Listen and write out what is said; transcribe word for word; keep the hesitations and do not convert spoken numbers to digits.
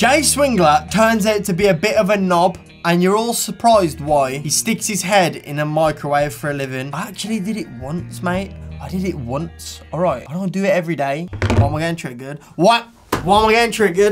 Jay Swingler turns out to be a bit of a knob, and you're all surprised why. He sticks his head in a microwave for a living. I actually did it once, mate. I did it once. All right, I don't do it every day. Why am I getting triggered? What? Why am I getting triggered?